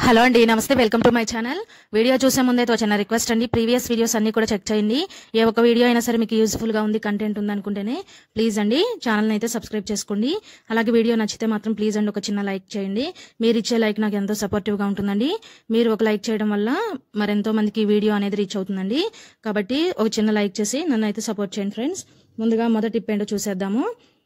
Hello అండి, నమస్తే. Welcome to my channel. Video చూసే ముందే చిన్న రిక్వెస్ట్ అండి, ప్రీవియస్ వీడియోస్ అన్ని కూడా చెక్ చేయండి. ఏ ఒక వీడియో అయినా సరే మీకు యూస్ఫుల్ గా ఉంది, కంటెంట్ ఉంది అనుకుంటేనే ప్లీజ్ అండి ఛానల్ అయితే సబ్స్క్రైబ్ చేసుకోండి. అలాగే వీడియో నచ్చితే మాత్రం ప్లీజ్ అండి ఒక చిన్న లైక్ చేయండి. మీరు ఇచ్చే లైక్ నాకు ఎంతో సపోర్టివ్ గా ఉంటుందండి. మీరు ఒక లైక్ చేయడం వల్ల మరెంతో మందికి వీడియో అనేది రీచ్ అవుతుందండి. కాబట్టి ఒక చిన్న లైక్ చేసి నన్ను అయితే సపోర్ట్ చేయండి ఫ్రెండ్స్. ముందుగా మొదటి టిప్ ఏంటో చూసేద్దాము.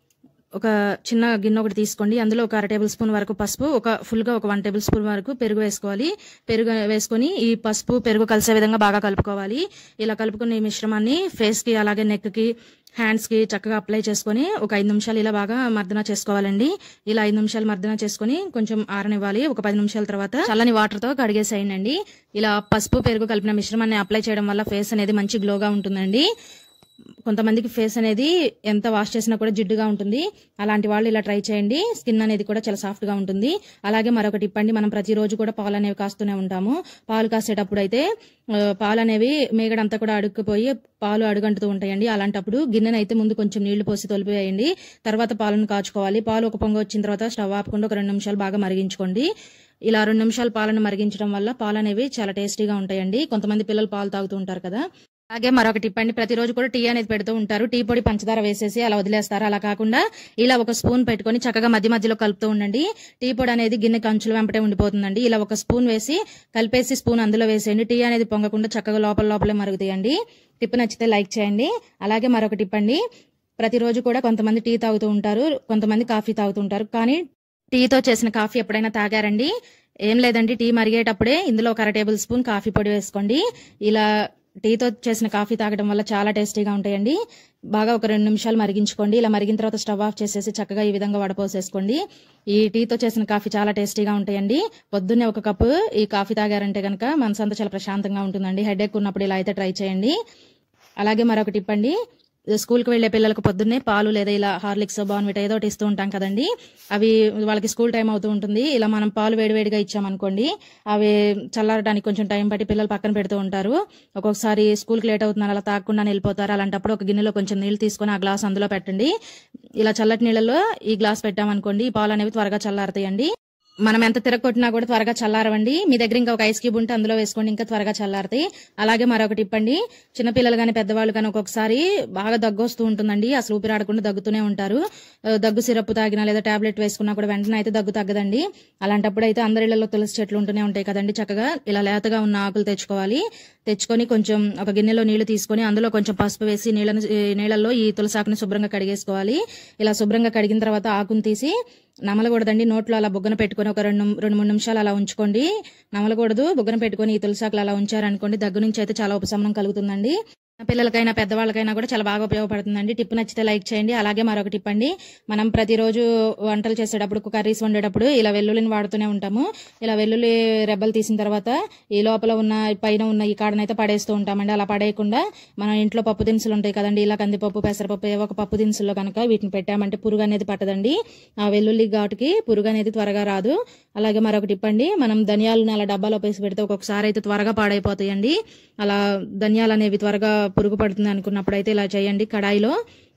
ఒక చిన్న గిన్నె ఒకటి తీసుకోండి. అందులో ఒక 1/2 టేబుల్ స్పూన్ వరకు పసుపు, ఫుల్గా ఒక 1 టేబుల్ స్పూన్ వరకు పెరుగు వేసుకోవాలి. పెరుగు వేసుకొని ఈ పసుపు పెరుగు కలిసే విధంగా బాగా కలుపుకోవాలి. ఇలా కలుపుకున్న ఈ మిశ్రమాన్ని ఫేస్ కి అలాగే నెక్ కి హ్యాండ్స్ కి చక్కగా అప్లై చేసుకుని ఒక 5 నిమిషాలు ఇలా బాగా మర్దన చేసుకోవాలండి. ఇలా 5 నిమిషాలు మర్దన చేసుకుని కొంచెం ఆరనివ్వాలి. ఒక 10 నిమిషాల తర్వాత చల్లని వాటర్ తో కడిగేసేయండి. ఇలా పసుపు పెరుగు కలిపిన మిశ్రమాన్ని అప్లై చేయడం వల్ల ఫేస్ అనేది మంచి గ్లోగా ఉంటుందండి. కొంతమందికి ఫేస్ అనేది ఎంత వాష్ చేసినా కూడా జిడ్డుగా ఉంటుంది. అలాంటి వాళ్ళు ఇలా ట్రై చేయండి. స్కిన్ అనేది కూడా చాలా సాఫ్ట్ గా ఉంటుంది. అలాగే మరొక టిప్ అండి, మనం ప్రతిరోజు కూడా పాలు అనేవి కాస్తూనే ఉంటాము. పాలు కాసేటప్పుడు అయితే పాలు అనేవి మేగడంతా కూడా అడుక్కుపోయి పాలు అడుగంటుతూ ఉంటాయండి. అలాంటప్పుడు గిన్నెను అయితే ముందు కొంచెం నీళ్లు పోసి తొలిపివేయండి. తర్వాత పాలను కాచుకోవాలి. పాలు ఒక పొంగు వచ్చిన తర్వాత స్టవ్ ఆపకుండా ఒక 2 నిమిషాలు బాగా మరిగించుకోండి. ఇలా 2 నిమిషాలు పాలను మరిగించడం వల్ల పాలు అనేవి చాలా టేస్టీగా ఉంటాయండి. కొంతమంది పిల్లలు పాలు తాగుతూ ఉంటారు కదా. అలాగే మరొక టిప్ అండి, ప్రతిరోజు కూడా టీ అనేది పెడుతూ ఉంటారు. టీ పొడి పంచదార వేసేసి అలా వదిలేస్తారు. అలా కాకుండా ఇలా ఒక స్పూన్ పెట్టుకుని చక్కగా మధ్య మధ్యలో కలుపుతూ ఉండండి. టీ పొడి అనేది గిన్నె కంచులు వెంపటే ఉండిపోతుందండి. ఇలా ఒక స్పూన్ వేసి కలిపేసి స్పూన్ అందులో వేసేయండి. టీ అనేది పొంగకుండా చక్కగా లోపలే మరుగుతాయండి. టిప్ నచ్చితే లైక్ చేయండి. అలాగే మరొక టిప్ అండి, ప్రతిరోజు కూడా కొంతమంది టీ తాగుతూ ఉంటారు, కొంతమంది కాఫీ తాగుతూ ఉంటారు. కానీ టీతో చేసిన కాఫీ ఎప్పుడైనా తాగారండి? ఏం లేదండి, టీ మరిగేటప్పుడే ఇందులో ఒక 1/2 టేబుల్ స్పూన్ కాఫీ పొడి వేసుకోండి. ఇలా టీతో చేసిన కాఫీ తాగడం వల్ల చాలా టేస్టీగా ఉంటాయండి. బాగా ఒక 2 నిమిషాలు మరిగించుకోండి. ఇలా మరిగిన తర్వాత స్టవ్ ఆఫ్ చేసేసి చక్కగా ఈ విధంగా వడపోసేసుకోండి. ఈ టీతో చేసిన కాఫీ చాలా టేస్టీగా ఉంటాయండి. పొద్దున్నే ఒక కప్పు ఈ కాఫీ తాగారంటే కనుక మనసంతా చాలా ప్రశాంతంగా ఉంటుందండి. హెడేక్ ఉన్నప్పుడు ఇలా అయితే ట్రై చేయండి. అలాగే మరొక టిప్ అండి, స్కూల్కి వెళ్లే పిల్లలకు పొద్దున్నే పాలు లేదా ఇలా హార్లిక్స్ బార్న్విటా ఏదో ఒకటి ఇస్తూ ఉంటాం కదండి. అవి వాళ్ళకి స్కూల్ టైం అవుతూ ఉంటుంది. ఇలా మనం పాలు వేడివేడిగా ఇచ్చామనుకోండి, అవి చల్లారడానికి కొంచెం టైం పట్టి పిల్లలు పక్కన పెడుతూ ఉంటారు. ఒక్కొక్కసారి స్కూల్కి లేట్ అవుతున్నారు, అలా తాగకుండా వెళ్ళిపోతారు. అలాంటప్పుడు ఒక గిన్నెలో కొంచెం నీళ్లు తీసుకొని ఆ గ్లాస్ అందులో పెట్టండి. ఇలా చల్లటి నీళ్ళలో ఈ గ్లాస్ పెట్టామనుకోండి, ఈ పాలు అనేవి త్వరగా చల్లారుతాయండి. మనం ఎంత తిరగొట్టినా కూడా త్వరగా చల్లారవండి. మీ దగ్గర ఇంకా ఒక ఐస్ క్యూబ్ ఉంటే అందులో వేసుకోండి, ఇంకా త్వరగా చల్లారుతాయి. అలాగే మరొకటి ఇప్పండి, చిన్నపిల్లలు కానీ పెద్దవాళ్ళు కానీ ఒక్కొక్కసారి బాగా దగ్గు వస్తూ ఉంటుందండి. అసలు ఊపిరాడకుండా దగ్గుతూనే ఉంటారు. దగ్గు సిరప్ తాగినా లేదా టాబ్లెట్ వేసుకున్నా కూడా వెంటనే అయితే దగ్గు తగ్గదండి. అలాంటప్పుడు అయితే అందరి ఇళ్లలో తులసి చెట్లు ఉంటూనే ఉంటాయి కదండి. చక్కగా ఇలా లేతగా ఉన్న ఆకులు తెచ్చుకొని కొంచెం ఒక గిన్నెలో నీళ్లు తీసుకొని అందులో కొంచెం పసుపు వేసి నీళ్లలో ఈ తులసి ఆకుని శుభ్రంగా కడిగేసుకోవాలి. ఇలా శుభ్రంగా కడిగిన తర్వాత ఆకును తీసి నమలకూడదండి, నోట్లో అలా బుగ్గన పెట్టుకుని ఒక 2-3 నిమిషాలు అలా ఉంచుకోండి. నమలకూడదు, బుగ్గన పెట్టుకుని ఈ తులసాకులు అలా ఉంచారనుకోండి, దగ్గు నుంచి అయితే చాలా ఉపశమనం కలుగుతుందండి. పిల్లలకైనా పెద్దవాళ్ళకైనా కూడా చాలా బాగా ఉపయోగపడుతుందండి. టిప్ నచ్చితే లైక్ చేయండి. అలాగే మరొక టిప్ అండి, మనం ప్రతిరోజు వంటలు చేసేటప్పుడు కర్రీస్ వండేటప్పుడు ఇలా వెల్లుల్లిని వాడుతూనే ఉంటాము. ఇలా వెల్లుల్లి రెబ్బలు తీసిన తర్వాత ఈ లోపల ఉన్న పైన ఉన్న ఈ కాడనైతే పడేస్తూ ఉంటామండి. అలా పడేయకుండా మనం ఇంట్లో పప్పు దినుసులు ఉంటాయి కదండి, ఇలా కందిపప్పు పెసరపప్పు ఏవో ఒక పప్పు దినుసుల్లో కనుక వీటిని పెట్టామంటే పురుగు అనేది పట్టదండి. ఆ వెల్లుల్లి ఘాటుకి పురుగు అనేది త్వరగా రాదు. అలాగే మరొక టిప్ అండి, మనం ధనియాలను అలా డబ్బాలో వేసి పెడితే ఒక్కొక్కసారి అయితే త్వరగా పాడైపోతాయండి. అలా ధనియాలు అనేవి త్వరగా పురుగు పడుతుంది అనుకున్నప్పుడు అయితే ఇలా చేయండి. కడాయిలో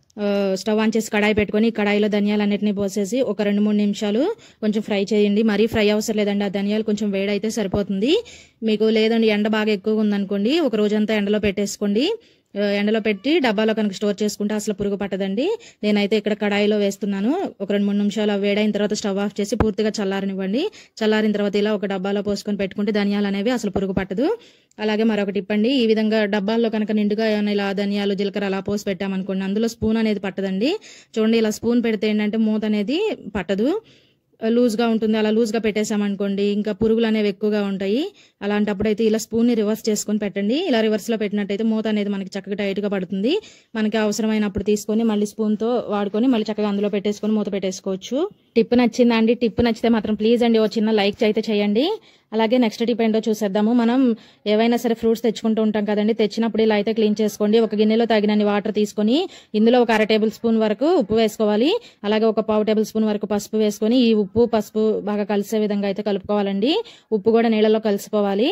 స్టవ్ ఆన్ చేసి కడాయి పెట్టుకుని కడాయిలో ధనియాలన్నిటిని పోసేసి ఒక 2-3 నిమిషాలు కొంచెం ఫ్రై చేయండి. మరీ ఫ్రై అవసరం లేదండి, ఆ ధనియాలు కొంచెం వేడైతే సరిపోతుంది. మీకు లేదండి ఎండ బాగా ఎక్కువగా ఉందనుకోండి, ఒక రోజంతా ఎండలో పెట్టేసుకోండి. ఎండలో పెట్టి డబ్బాలో కనుక స్టోర్ చేసుకుంటే అసలు పురుగు పట్టదండి. నేనైతే ఇక్కడ కడాయిలో వేస్తున్నాను. ఒక 2-3 నిమిషాలు వేడైన తర్వాత స్టవ్ ఆఫ్ చేసి పూర్తిగా చల్లారనివ్వండి. చల్లారిన తర్వాత ఇలా ఒక డబ్బాలో పోసుకొని పెట్టుకుంటే ధనియాలు అనేవి అసలు పురుగు పట్టదు. అలాగే మరొకటి ఇప్పండి, ఈ విధంగా డబ్బాల్లో కనుక నిండుగా ఏమైనా ఇలా ధనియాలు జీలకర్ర అలా పోసి పెట్టామనుకోండి, అందులో స్పూన్ అనేది పట్టదండి. చూడండి, ఇలా స్పూన్ పెడితే ఏంటంటే మూత అనేది పట్టదు, లూజ్ గా ఉంటుంది. అలా లూజ్ గా పెట్టేసామనుకోండి ఇంకా పురుగులు అనేవి ఎక్కువగా ఉంటాయి. అలాంటప్పుడు అయితే ఇలా స్పూన్ ని రివర్స్ చేసుకుని పెట్టండి. ఇలా రివర్స్ లో పెట్టినట్టయితే మూత అనేది మనకి చక్కగా టైట్ గా పడుతుంది. మనకి అవసరమైనప్పుడు తీసుకొని మళ్ళీ స్పూన్ తో వాడుకొని మళ్ళీ చక్కగా అందులో పెట్టేసుకొని మూత పెట్టేసుకోవచ్చు. టిప్ నచ్చిందా అండి? టిప్ నచ్చితే మాత్రం ప్లీజ్ అండి ఓ చిన్న లైక్ అయితే చేయండి. అలాగే నెక్స్ట్ టిప్ ఏంటో చూసేద్దాము. మనం ఏవైనా సరే ఫ్రూట్స్ తెచ్చుకుంటూ ఉంటాం కదండి, తెచ్చినప్పుడు ఇలా అయితే క్లీన్ చేసుకోండి. ఒక గిన్నెలో తగినన్ని వాటర్ తీసుకొని ఇందులో ఒక 1/2 టేబుల్ స్పూన్ వరకు ఉప్పు వేసుకోవాలి. అలాగే ఒక 1/4 టేబుల్ స్పూన్ వరకు పసుపు వేసుకొని ఈ ఉప్పు పసుపు బాగా కలిసే విధంగా అయితే కలుపుకోవాలండి. ఉప్పు కూడా నీళ్ళలో కలిసిపోవాలి.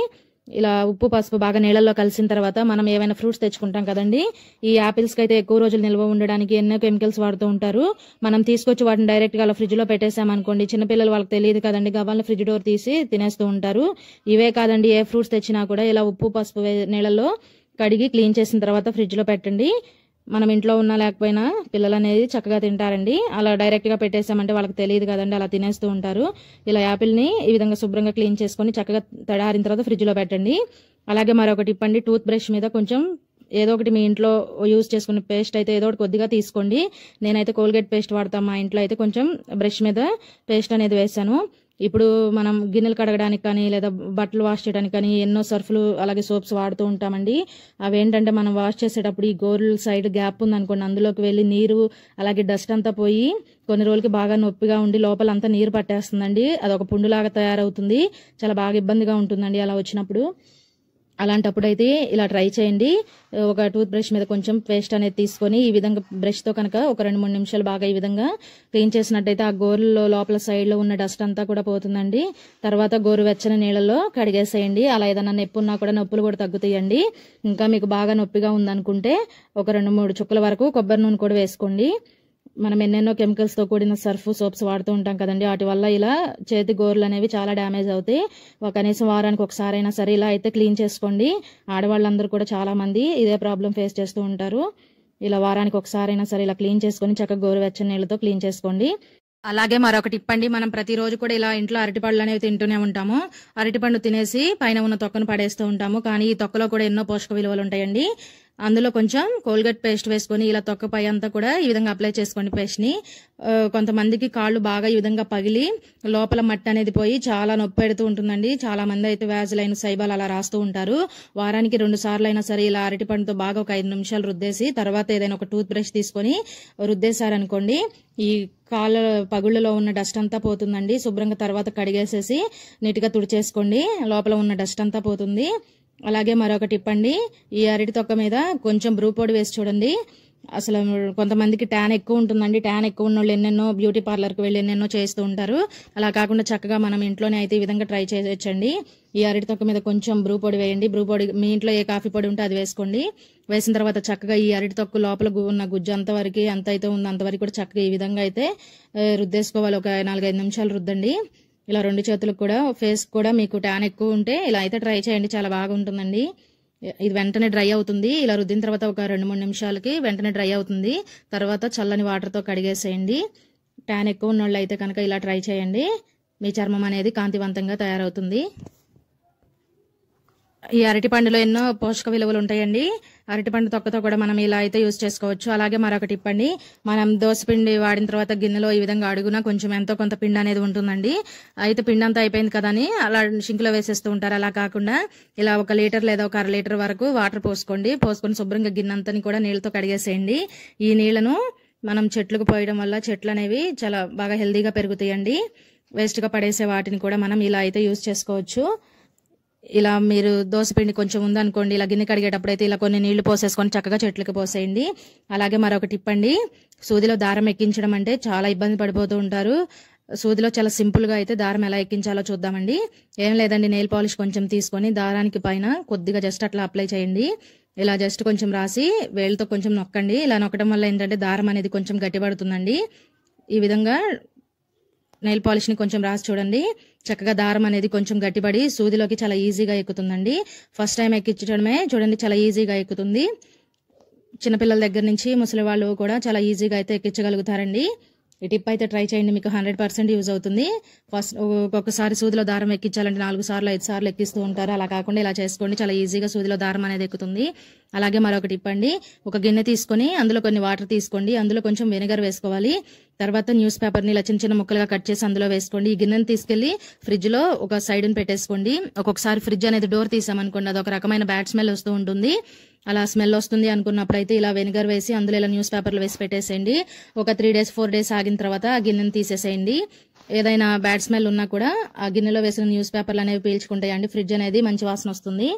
ఇలా ఉప్పు పసుపు బాగా నీళ్ళల్లో కలిసిన తర్వాత మనం ఏమైనా ఫ్రూట్స్ తెచ్చుకుంటాం కదండి, ఈ యాపిల్స్ కి అయితే ఎక్కువ రోజులు నిల్వ ఉండడానికి ఎన్నో కెమికల్స్ వాడుతూ ఉంటారు. మనం తీసుకొచ్చి వాటిని డైరెక్ట్ గా అలా ఫ్రిడ్జ్ లో పెట్టేసామనుకోండి, చిన్నపిల్లలు వాళ్ళకి తెలియదు కదండి, గవ్వాలని ఫ్రిడ్జ్ డోర్ తీసి తినేస్తూ ఉంటారు. ఇవే కాదండి, ఏ ఫ్రూట్స్ తెచ్చినా కూడా ఇలా ఉప్పు పసుపు నీళ్ళల్లో కడిగి క్లీన్ చేసిన తర్వాత ఫ్రిడ్జ్ లో పెట్టండి. మనం ఇంట్లో ఉన్నా లేకపోయినా పిల్లలు అనేది చక్కగా తింటారండి. అలా డైరెక్ట్ గా పెట్టేసామంటే వాళ్ళకి తెలియదు కదండి, అలా తినేస్తూ ఉంటారు. ఇలా యాపిల్ ని ఈ విధంగా శుభ్రంగా క్లీన్ చేసుకొని చక్కగా తడారిన తర్వాత ఫ్రిడ్జ్ లో పెట్టండి. అలాగే మరొకటి ఇప్పండి, టూత్ బ్రష్ మీద కొంచెం ఏదో ఒకటి మీ ఇంట్లో యూజ్ చేసుకునే పేస్ట్ అయితే ఏదో ఒకటి కొద్దిగా తీసుకోండి. నేనైతే కోల్గేట్ పేస్ట్ వాడతాను. మా ఇంట్లో అయితే కొంచెం బ్రష్ మీద పేస్ట్ అనేది వేసాను. ఇప్పుడు మనం గిన్నెలు కడగడానికి కానీ లేదా బట్టలు వాష్ చేయడానికి కానీ ఎన్నో సర్ఫ్లు అలాగే సోప్స్ వాడుతూ ఉంటామండి. అవేంటంటే మనం వాష్ చేసేటప్పుడు ఈ గోర్ల సైడ్ గ్యాప్ ఉందనుకోండి, అందులోకి వెళ్ళి నీరు అలాగే డస్ట్ అంతా పోయి కొన్ని రోజులకి బాగా నొప్పిగా ఉండి లోపలంతా నీరు పట్టేస్తుందండి. అదొక పుండులాగా తయారవుతుంది. చాలా బాగా ఇబ్బందిగా ఉంటుందండి అలా వచ్చినప్పుడు. అలాంటప్పుడు అయితే ఇలా ట్రై చేయండి. ఒక టూత్ బ్రష్ మీద కొంచెం పేస్ట్ అనేది తీసుకొని ఈ విధంగా బ్రష్ తో కనుక ఒక 2-3 నిమిషాలు బాగా ఈ విధంగా క్లీన్ చేసినట్టయితే ఆ గోరులో లోపల సైడ్ లో ఉన్న డస్ట్ అంతా కూడా పోతుందండి. తర్వాత గోరువెచ్చని నీళ్ళలో కడిగేసేయండి. అలా ఏదైనా నొప్పి ఉన్నా కూడా నొప్పులు కూడా తగ్గుతాయండి. ఇంకా మీకు బాగా నొప్పిగా ఉందనుకుంటే ఒక 2-3 చుక్కల వరకు కొబ్బరి నూనె కూడా వేసుకోండి. మనం ఎన్నెన్నో కెమికల్స్ తో కూడిన సర్ఫ్ సోప్స్ వాడుతూ ఉంటాం కదండి, వాటి వల్ల ఇలా చేతి గోర్లు అనేవి చాలా డ్యామేజ్ అవుతాయి. కనీసం వారానికి ఒకసారి అయినా సరే ఇలా అయితే క్లీన్ చేసుకోండి. ఆడవాళ్ళందరూ కూడా చాలా మంది ఇదే ప్రాబ్లం ఫేస్ చేస్తూ ఉంటారు. ఇలా వారానికి ఒకసారి అయినా సరే ఇలా క్లీన్ చేసుకొని చక్కగా గోరువెచ్చని నీళ్ళతో క్లీన్ చేసుకోండి. అలాగే మరొకటి ఇప్పండి, మనం ప్రతిరోజు కూడా ఇలా ఇంట్లో అరటిపళ్ళు అనేవి తింటూనే ఉంటాము. అరటిపండు తినేసి పైన ఉన్న తొక్కను పడేస్తూ ఉంటాము. కానీ ఈ తొక్కలో కూడా ఎన్నో పోషక విలువలు ఉంటాయండి. అందులో కొంచెం కోల్గేట్ పేస్ట్ వేసుకొని ఇలా తొక్కపై అంతా కూడా ఈ విధంగా అప్లై చేసుకోండి పేస్ట్ ని. కొంతమందికి కాళ్ళు బాగా ఈ విధంగా పగిలి లోపల మట్టి అనేది పోయి చాలా నొప్పి పెడుతూ ఉంటుందండి. చాలా మంది అయితే వ్యాజిలైన్ సైబాల్ అలా రాస్తూ ఉంటారు. వారానికి 2 సార్లు అయినా సరే ఇలా అరటిపండుతో బాగా ఒక 5 నిమిషాలు రుద్దేసి తర్వాత ఏదైనా ఒక టూత్ బ్రష్ తీసుకొని రుద్దేశారనుకోండి, ఈ కాళ్ళ పగుళ్ళలో ఉన్న డస్ట్ అంతా పోతుందండి. శుభ్రంగా తర్వాత కడిగేసేసి నీట్గా తుడిచేసుకోండి, లోపల ఉన్న డస్ట్ అంతా పోతుంది. అలాగే మరొక టిప్ అండి, ఈ అరటి తొక్క మీద కొంచెం బ్రూ పొడి వేసి చూడండి. అసలు కొంతమందికి ట్యాన్ ఎక్కువ ఉంటుందండి. ట్యాన్ ఎక్కువ ఉన్న వాళ్ళు ఎన్నెన్నో బ్యూటీ పార్లర్కి వెళ్ళి ఎన్నెన్నో చేస్తూ ఉంటారు. అలా కాకుండా చక్కగా మనం ఇంట్లోనే అయితే ఈ విధంగా ట్రై చేయొచ్చండి. ఈ అరటి తొక్క మీద కొంచెం బ్రూ పొడి వేయండి. బ్రూ పొడి మీ ఇంట్లో ఏ కాఫీ పొడి ఉంటే అది వేసుకోండి. వేసిన తర్వాత చక్కగా ఈ అరటి తొక్కు లోపల ఉన్న గుజ్జు అంతవరకు ఎంత అయితే ఉందో అంతవరకు కూడా చక్కగా ఈ విధంగా అయితే రుద్దేసుకోవాలి. ఒక 4-5 నిమిషాలు రుద్దండి. ఇలా 2 చేతులకు కూడా, ఫేస్ కూడా మీకు ట్యాన్ ఎక్కువ ఉంటే ఇలా అయితే ట్రై చేయండి, చాలా బాగా ఉంటుందండి. ఇది వెంటనే డ్రై అవుతుంది. ఇలా రుద్దిన తర్వాత ఒక 2-3 నిమిషాలకి వెంటనే డ్రై అవుతుంది. తర్వాత చల్లని వాటర్తో కడిగేసేయండి. ట్యాన్ ఎక్కువ ఉన్న వాళ్ళు అయితే కనుక ఇలా ట్రై చేయండి. మీ చర్మం అనేది కాంతివంతంగా తయారవుతుంది. ఈ అరటిపండులో ఎన్నో పోషక విలువలు ఉంటాయండి. అరటిపండు తొక్కతో కూడా మనం ఇలా అయితే యూజ్ చేసుకోవచ్చు. అలాగే మరొకటి ఇప్పండి, మనం దోసపిండి వాడిన తర్వాత గిన్నెలో ఈ విధంగా అడుగున కొంచెం ఎంతో కొంత పిండి అనేది ఉంటుందండి. అయితే పిండి అంతా అయిపోయింది కదా అని అలా షింక్లో వేసేస్తూ ఉంటారు. అలా కాకుండా ఇలా 1 లీటర్ లేదా ఒక 1/2 లీటర్ వరకు వాటర్ పోసుకొని శుభ్రంగా గిన్నెంతని కూడా నీళ్ళతో కడిగేసేయండి. ఈ నీళ్లను మనం చెట్లకు పోయడం వల్ల చెట్లు అనేవి చాలా బాగా హెల్దీగా పెరుగుతాయండి. వేస్ట్ గా పడేసే వాటిని కూడా మనం ఇలా అయితే యూజ్ చేసుకోవచ్చు. ఇలా మీరు దోసపిండి కొంచెం ఉందనుకోండి, ఇలా గిన్నె కడిగేటప్పుడు అయితే ఇలా కొన్ని నీళ్లు పోసేసుకొని చక్కగా చెట్లకు పోసేయండి. అలాగే మరొక టిప్ అండి, సూదిలో దారం ఎక్కించడం అంటే చాలా ఇబ్బంది పడిపోతూ ఉంటారు. సూదిలో చాలా సింపుల్ గా అయితే దారం ఎలా ఎక్కించాలో చూద్దామండి. ఏం లేదండి, నెయిల్ పాలిష్ కొంచెం తీసుకొని దారానికి పైన కొద్దిగా జస్ట్ అట్లా అప్లై చేయండి. ఇలా జస్ట్ కొంచెం రాసి వేలుతో కొంచెం నొక్కండి. ఇలా నొక్కడం వల్ల ఏంటంటే దారం అనేది కొంచెం గట్టిపడుతుందండి. ఈ విధంగా నెయిల్ పాలిష్ ని కొంచెం రాసి చూడండి. చక్కగా దారం అనేది కొంచెం గట్టిపడి సూదిలోకి చాలా ఈజీగా ఎక్కుతుందండి. ఫస్ట్ టైం ఎక్కించడమే చూడండి, చాలా ఈజీగా ఎక్కుతుంది. చిన్నపిల్లల దగ్గర నుంచి ముసలి వాళ్ళు కూడా చాలా ఈజీగా అయితే ఎక్కించగలుగుతారండి. ఈ టిప్ అయితే ట్రై చేయండి, మీకు 100% యూజ్ అవుతుంది. ఫస్ట్ ఒక్కొక్కసారి సూదిలో దారం ఎక్కించాలంటే 4 సార్లు 5 సార్లు ఎక్కిస్తూ ఉంటారు. అలా కాకుండా ఇలా చేసుకోండి, చాలా ఈజీగా సూదిలో దారం అనేది ఎక్కుతుంది. అలాగే మరొక టిప్ అండి, ఒక గిన్నె తీసుకొని అందులో కొన్ని వాటర్ తీసుకోండి. అందులో కొంచెం వెనిగర్ వేసుకోవాలి. తర్వాత న్యూస్ పేపర్ ని ఇలా చిన్న చిన్న ముక్కలుగా కట్ చేసి అందులో వేసుకోండి. ఈ గిన్నెని తీసుకెళ్లి ఫ్రిడ్జ్ లో ఒక సైడ్ ని పెట్టేసుకోండి. ఒక్కొక్కసారి ఫ్రిడ్జ్ అనేది డోర్ తీసామనుకోండి, అది ఒక రకమైన బ్యాడ్ స్మెల్ వస్తూ ఉంటుంది. అలా స్మెల్ వస్తుంది అనుకున్నప్పుడు అయితే ఇలా వెనిగర్ వేసి అందులో ఇలా న్యూస్ పేపర్లు వేసి పెట్టేసేయండి. ఒక 3 days 4 days ఆగిన తర్వాత ఆ గిన్నెని తీసేసేయండి. ఏదైనా బ్యాడ్ స్మెల్ ఉన్నా కూడా ఆ గిన్నెలో వేసిన న్యూస్ పేపర్లు అనేవి పీల్చుకుంటాయండి. ఫ్రిడ్జ్ అనేది మంచి వాసన వస్తుంది.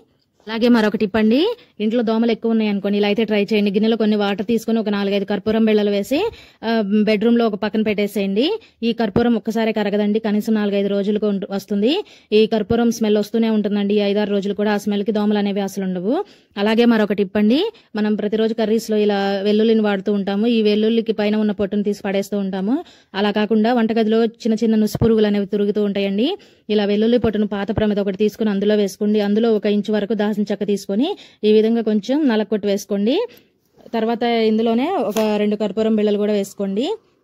అలాగే మరొక టిప్ అండి, ఇంట్లో దోమలు ఎక్కువ ఉన్నాయి అనుకోండి, ఇలా అయితే ట్రై చేయండి. గిన్నెలో కొన్ని వాటర్ తీసుకుని ఒక 4-5 కర్పూరం బిళ్ళలు వేసి బెడ్రూమ్ లో ఒక పక్కన పెట్టేసేయండి. ఈ కర్పూరం ఒక్కసారి కరగదండి, కనీసం 4-5 రోజులకు వస్తుంది. ఈ కర్పూరం స్మెల్ వస్తూనే ఉంటుందండి 5-6 రోజులు కూడా. ఆ స్మెల్ కి దోమలు అనేవి అసలు ఉండవు. అలాగే మరొక టిప్ అండి, మనం ప్రతిరోజు కర్రీస్ లో ఇలా వెల్లుల్లిని వాడుతూ ఉంటాము. ఈ వెల్లుల్లికి పైన ఉన్న పొట్టును తీసి పడేస్తూ ఉంటాము. అలా కాకుండా వంటగదిలో చిన్న చిన్న నుసు పురుగులు అనేవి తిరుగుతూ ఉంటాయండి. ఇలా వెల్లుల్లి పొట్టును పాత ప్రమిద ఒకటి తీసుకుని అందులో వేసుకోండి. అందులో 1 ఇంచు వరకు దాల్చిన చెక్క తీసుకొని ఈ విధంగా కొంచెం నలకొట్టు వేసుకోండి. తర్వాత ఇందులోనే ఒక 2 కర్పూరం బిళ్ళలు కూడా వేసుకోండి.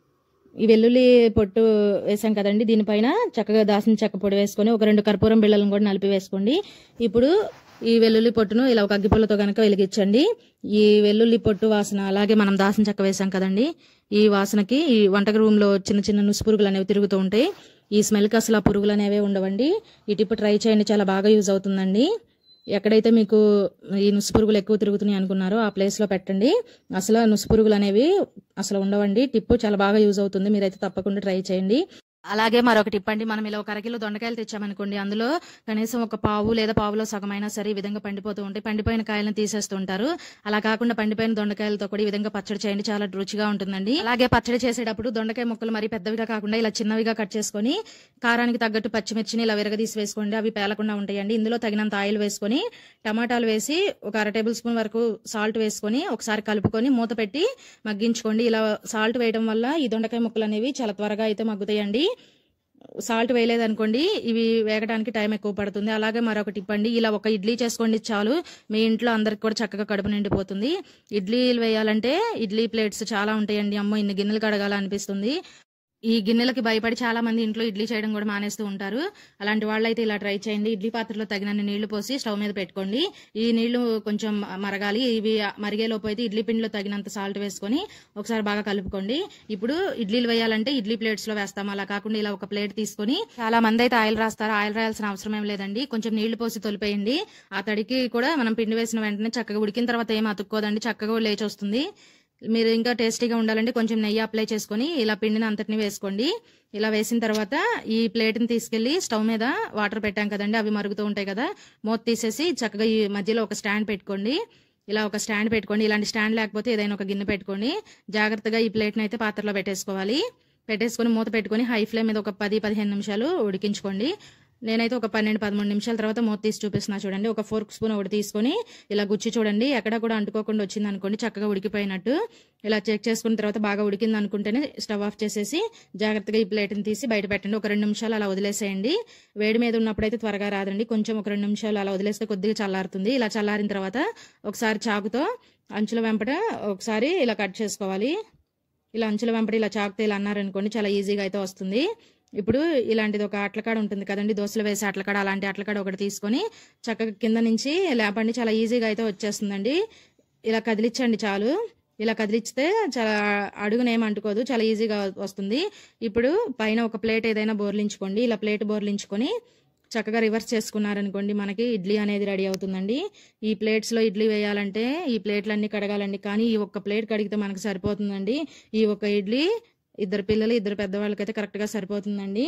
ఈ వెల్లుల్లి పొట్టు వేసాం కదండి, దీనిపైన చక్కగా దాల్చిన చెక్క పొడి వేసుకొని ఒక 2 కర్పూరం బిళ్ళలను కూడా నలిపి వేసుకోండి. ఇప్పుడు ఈ వెల్లుల్లి పొట్టును ఇలా ఒక అగ్గిపుల్లతో కనుక వెలిగించండి. ఈ వెల్లుల్లి పొట్టు వాసన, అలాగే మనం దాల్చిన చెక్క వేసాం కదండి, ఈ వాసనకి ఈ వంట రూమ్ లో చిన్న చిన్న నుసు పురుగులు అనేవి తిరుగుతూ ఉంటాయి. ఈ స్మెల్ కి అసలు ఆ పురుగులు అనేవి ఉండవండి. ఈ టిప్ ట్రై చేయండి, చాలా బాగా యూజ్ అవుతుందండి. ఎక్కడైతే మీకు ఈ నుసు పురుగులు ఎక్కువ తిరుగుతున్నాయి అనుకున్నారో ఆ ప్లేస్ లో పెట్టండి. అసలు నుసు పురుగులు అనేవి అసలు ఉండవండి. టిప్ చాలా బాగా యూజ్ అవుతుంది, మీరైతే తప్పకుండా ట్రై చేయండి. అలాగే మరొక టిప్ అండి, మనం ఇలా 1 అరకిలో దొండకాయలు తెచ్చామనుకోండి, అందులో కనీసం ఒక పావు లేదా పావులో సగమైనా సరే ఈ విధంగా పండిపోతూ ఉంటాయి. పండిపోయిన కాయలను తీసేస్తూ ఉంటారు. అలా కాకుండా పండిపోయిన దొండకాయలతో కూడా ఈ విధంగా పచ్చడి చేయండి, చాలా రుచిగా ఉంటుందండి. అలాగే పచ్చడి చేసేటప్పుడు దొండకాయ ముక్కలు మరి పెద్దవిగా కాకుండా ఇలా చిన్నవిగా కట్ చేసుకొని కారానికి తగ్గట్టు పచ్చిమిర్చిని ఇలా విరగదీసి వేసుకోండి, అవి పేలకుండా ఉంటాయండి. ఇందులో తగినంత ఆయిల్ వేసుకొని టమాటాలు వేసి ఒక 1/2 టేబుల్ స్పూన్ వరకు సాల్ట్ వేసుకొని ఒకసారి కలుపుకొని మూత పెట్టి మగ్గించుకోండి. ఇలా సాల్ట్ వేయడం వల్ల ఈ దొండకాయ ముక్కలు అనేవి చాలా త్వరగా అయితే మగ్గుతాయండి. సాల్ట్ వేయలేదనుకోండి ఇవి వేగడానికి టైం ఎక్కువ పడుతుంది. అలాగే మరొక టిప్ అండి, ఇలా 1 ఇడ్లీ చేసుకోండి చాలు, మీ ఇంట్లో అందరికి కూడా చక్కగా కడుపు నిండిపోతుంది. ఇడ్లీలు వేయాలంటే ఇడ్లీ ప్లేట్స్ చాలా ఉంటాయండి, అమ్మో ఇన్ని గిన్నెలు కడగాల అనిపిస్తుంది. ఈ గిన్నెలకి భయపడి చాలా మంది ఇంట్లో ఇడ్లీ చేయడం కూడా మానేస్తూ ఉంటారు. అలాంటి వాళ్ళైతే ఇలా ట్రై చేయండి. ఇడ్లీ పాత్రలో తగినన్ని నీళ్లు పోసి స్టవ్ మీద పెట్టుకోండి. ఈ నీళ్లు కొంచెం మరగాలి. ఇవి మరిగేలోపు అయితే ఇడ్లీ పిండిలో తగినంత సాల్ట్ వేసుకొని ఒకసారి బాగా కలుపుకోండి. ఇప్పుడు ఇడ్లీలు వేయాలంటే ఇడ్లీ ప్లేట్స్ లో వేస్తాం, అలా కాకుండా ఇలా ఒక ప్లేట్ తీసుకొని, చాలా మంది అయితే ఆయిల్ రాస్తారు, ఆయిల్ రాయాల్సిన అవసరం ఏం లేదండి. కొంచెం నీళ్లు పోసి తొలిపేయండి. ఆ తడికి కూడా మనం పిండి వేసిన వెంటనే చక్కగా ఉడికిన తర్వాత ఏం అతుక్కోదండి, చక్కగా లేచి వస్తుంది. మీరు ఇంకా టేస్టీగా ఉండాలంటే కొంచెం నెయ్యి అప్లై చేసుకొని ఇలా పిండిని అంతటిని వేసుకోండి. ఇలా వేసిన తర్వాత ఈ ప్లేట్ని తీసుకెళ్లి స్టవ్ మీద వాటర్ పెట్టాం కదండి, అవి మరుగుతూ ఉంటాయి కదా, మూత తీసేసి చక్కగా ఈ మధ్యలో ఒక స్టాండ్ పెట్టుకోండి. ఇలా ఒక స్టాండ్ పెట్టుకోండి. ఇలాంటి స్టాండ్ లేకపోతే ఏదైనా ఒక గిన్నె పెట్టుకోండి. జాగ్రత్తగా ఈ ప్లేట్ని అయితే పాత్రలో పెట్టేసుకోవాలి. పెట్టేసుకొని మూత పెట్టుకొని హై ఫ్లేమ్ మీద ఒక 10-15 నిమిషాలు ఉడికించుకోండి. నేనైతే ఒక 12-13 నిమిషాల తర్వాత మూత తీసి చూపిస్తున్నా చూడండి. ఒక 4 స్పూన్ ఒకటి తీసుకొని ఇలా గుచ్చి చూడండి, ఎక్కడ కూడా అంటుకోకుండా వచ్చింది అనుకోండి, చక్కగా ఉడికిపోయినట్టు. ఇలా చెక్ చేసుకున్న తర్వాత బాగా ఉడికింది అనుకుంటేనే స్టవ్ ఆఫ్ చేసేసి జాగ్రత్తగా ఈ ప్లేట్ని తీసి బయట పెట్టండి. ఒక 2 నిమిషాలు అలా వదిలేసేయండి. వేడి మీద ఉన్నప్పుడైతే త్వరగా రాదండి, కొంచెం ఒక 2 నిమిషాలు అలా వదిలేస్తే కొద్దిగా చల్లారుతుంది. ఇలా చల్లారిన తర్వాత ఒకసారి చాకుతో అంచుల వెంపట ఒకసారి ఇలా కట్ చేసుకోవాలి. ఇలా అంచుల వెంపట ఇలా చాకుతో ఇలా అన్నారనుకోండి, చాలా ఈజీగా అయితే వస్తుంది. ఇప్పుడు ఇలాంటిది ఒక అట్లకాడ ఉంటుంది కదండి, దోశలు వేసే అట్లకాడ, అలాంటి అట్లకాడ ఒకటి తీసుకొని చక్కగా కింద నుంచి లేపండి, చాలా ఈజీగా అయితే వచ్చేస్తుందండి. ఇలా కదిలించండి చాలు. ఇలా కదిలిస్తే చాలా అడుగునేం అంటుకోదు, చాలా ఈజీగా వస్తుంది. ఇప్పుడు పైన ఒక ప్లేట్ ఏదైనా బోర్లించుకోండి. ఇలా ప్లేట్ బోర్లించుకొని చక్కగా రివర్స్ చేసుకున్నారనుకోండి, మనకి ఇడ్లీ అనేది రెడీ అవుతుందండి. ఈ ప్లేట్స్ లో ఇడ్లీ వేయాలంటే ఈ ప్లేట్లన్నీ కడగాలండి, కానీ ఈ ఒక్క ప్లేట్ కడిగితే మనకు సరిపోతుందండి. ఈ ఒక్క ఇడ్లీ 2 పిల్లలు 2 పెద్దవాళ్ళకైతే కరెక్ట్ గా సరిపోతుందండి.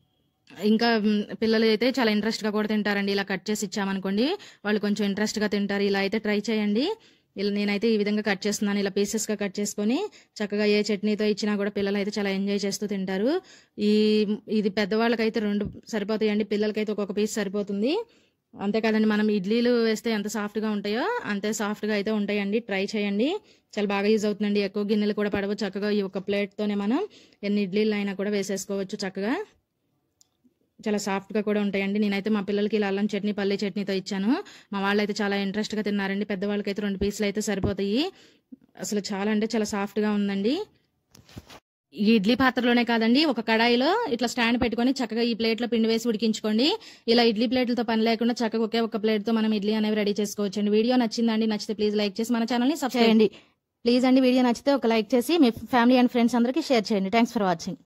ఇంకా పిల్లలు అయితే చాలా ఇంట్రెస్ట్ గా కూడా తింటారండి. ఇలా కట్ చేసి ఇచ్చామనుకోండి వాళ్ళు కొంచెం ఇంట్రెస్ట్ గా తింటారు. ఇలా అయితే ట్రై చేయండి. ఇలా నేనైతే ఈ విధంగా కట్ చేస్తున్నాను, ఇలా పీసెస్ గా కట్ చేసుకొని చక్కగా ఏ చట్నీతో ఇచ్చినా కూడా పిల్లలు అయితే చాలా ఎంజాయ్ చేస్తూ తింటారు. ఇది పెద్దవాళ్ళకైతే 2 సరిపోతాయండి, పిల్లలకైతే ఒక్కొక్క పీస్ సరిపోతుంది. అంతేకాదండి, మనం ఇడ్లీలు వేస్తే ఎంత సాఫ్ట్ గా ఉంటాయో అంతే సాఫ్ట్ గా అయితే ఉంటాయండి. ట్రై చేయండి, చాలా బాగా యూజ్ అవుతుందండి. ఎక్కువ గిన్నెలు కూడా పడవు, చక్కగా ఈ ఒక ప్లేట్ తోనే మనం ఎన్ని ఇడ్లీలు అయినా కూడా వేసేసుకోవచ్చు. చక్కగా చాలా సాఫ్ట్ గా కూడా ఉంటాయండి. నేనైతే మా పిల్లలకి ఇలా అల్లం చట్నీ పల్లీ చట్నీతో ఇచ్చాను, మా వాళ్ళైతే చాలా ఇంట్రెస్ట్ గా తిన్నారండి. పెద్దవాళ్ళకైతే 2 పీసులు అయితే సరిపోతాయి. అసలు చాలా అంటే చాలా సాఫ్ట్ గా ఉందండి. ఈ ఇడ్లీ పాత్రలోనే కాదండి, ఒక కడాయిలో ఇట్లా స్టాండ్ పెట్టుకొని చక్కగా ఈ ప్లేట్ లో పిండి వేసి ఉడికించుకోండి. ఇలా ఇడ్లీ ప్లేట్లతో పని లేకుండా చక్కగా ఒకే ఒక ప్లేట్ తో మనం ఇడ్లీ అనేవి రెడీ చేసుకోవచ్చండి. వీడియో నచ్చిందండి, నచ్చితే ప్లీజ్ లైక్ చేసి మన ఛానల్ ని సబ్స్క్రైబ్ చేయండి. ప్లీజ్ అండి, వీడియో నచ్చితే ఒక లైక్ చేసి మీ ఫ్యామిలీ అండ్ ఫ్రెండ్స్ అందరికీ షేర్ చేయండి. Thanks for watching.